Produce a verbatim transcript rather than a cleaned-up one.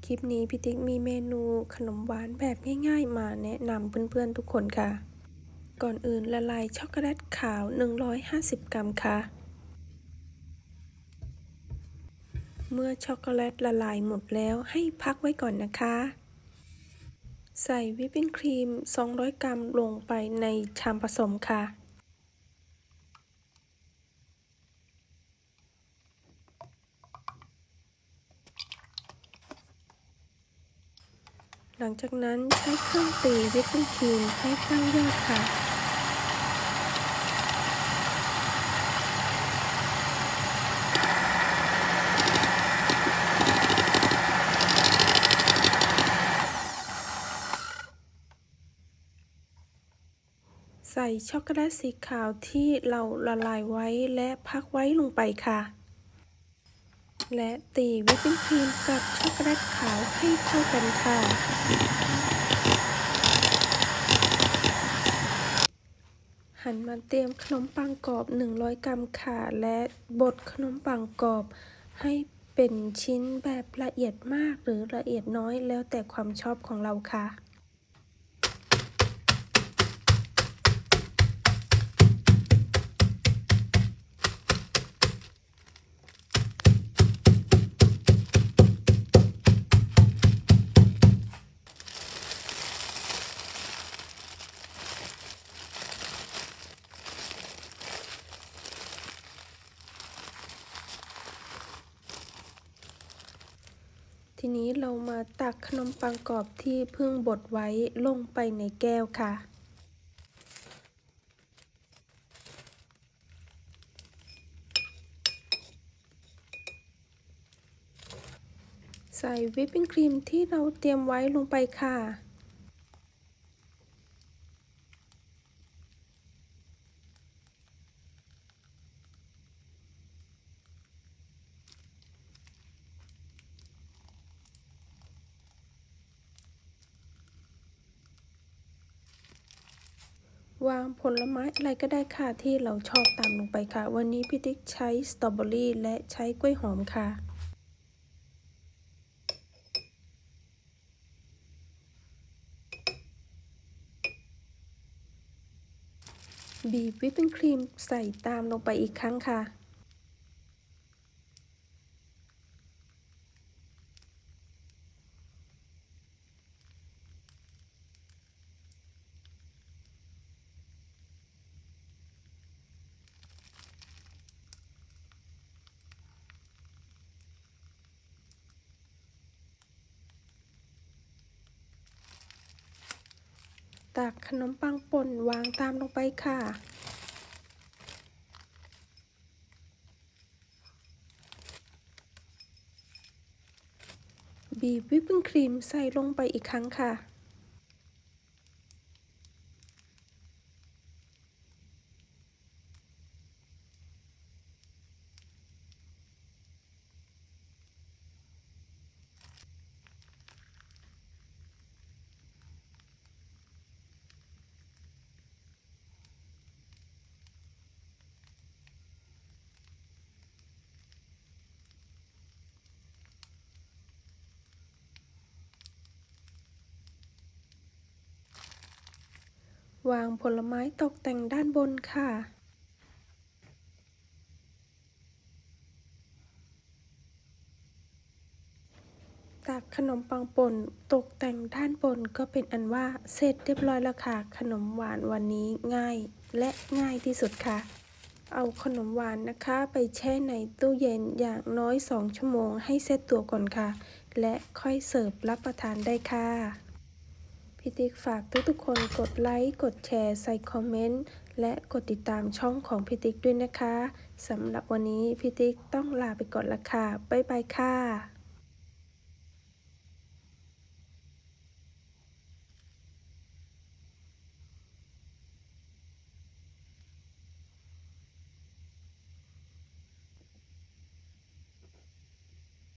คลิปนี้พี่ติ๊กมีเมนูขนมหวานแบบง่ายๆมาแนะนำเพื่อนๆทุกคนค่ะก่อนอื่นละลายช็อกโกแลตขาวหนึ่งร้อยห้าสิบกรัมค่ะเมื่อช็อกโกแลตละลายหมดแล้วให้พักไว้ก่อนนะคะใส่วิปปิ้งครีมสองร้อยกรัมลงไปในชามผสมค่ะหลังจากนั้นใช้เครื่องตีวิปปิ้งครีมให้ตั้งยอดค่ะใส่ช็อกโกแลตสีขาวที่เราละลายไว้และพักไว้ลงไปค่ะและตีวิปปิ้งครีมกับช็อกโกแลตขาวให้เข้ากันค่ะหันมาเตรียมขนมปังกรอบหนึ่งร้อยกรัมค่ะและบดขนมปังกรอบให้เป็นชิ้นแบบละเอียดมากหรือละเอียดน้อยแล้วแต่ความชอบของเราค่ะทีนี้เรามาตักขนมปังกรอบที่เพิ่งบดไว้ลงไปในแก้วค่ะใส่วิปปิ้งครีมที่เราเตรียมไว้ลงไปค่ะวางผลไม้อะไรก็ได้ค่ะที่เราชอบตามลงไปค่ะวันนี้พี่ติ๊กใช้สตรอเบอรี่และใช้กล้วยหอมค่ะบีบวิปปิ้งครีมใส่ตามลงไปอีกครั้งค่ะตักขนมปังป่นวางตามลงไปค่ะบีบวิปปิ้งครีมใส่ลงไปอีกครั้งค่ะวางผลไม้ตกแต่งด้านบนค่ะตักขนมปังป่นตกแต่งด้านบนก็เป็นอันว่าเสร็จเรียบร้อยแล้วค่ะขนมหวานวันนี้ง่ายและง่ายที่สุดค่ะเอาขนมหวานนะคะไปแช่ในตู้เย็นอย่างน้อยสองชั่วโมงให้เซตตัวก่อนค่ะและค่อยเสิร์ฟรับประทานได้ค่ะพี่ติ๊กฝากทุกๆคนกดไลค์กดแชร์ใส่คอมเมนต์และกดติดตามช่องของพี่ติ๊กด้วยนะคะสำหรับวันนี้พี่ติ๊กต้องลาไปก่อนละค่ะบ๊ายบายค่ะ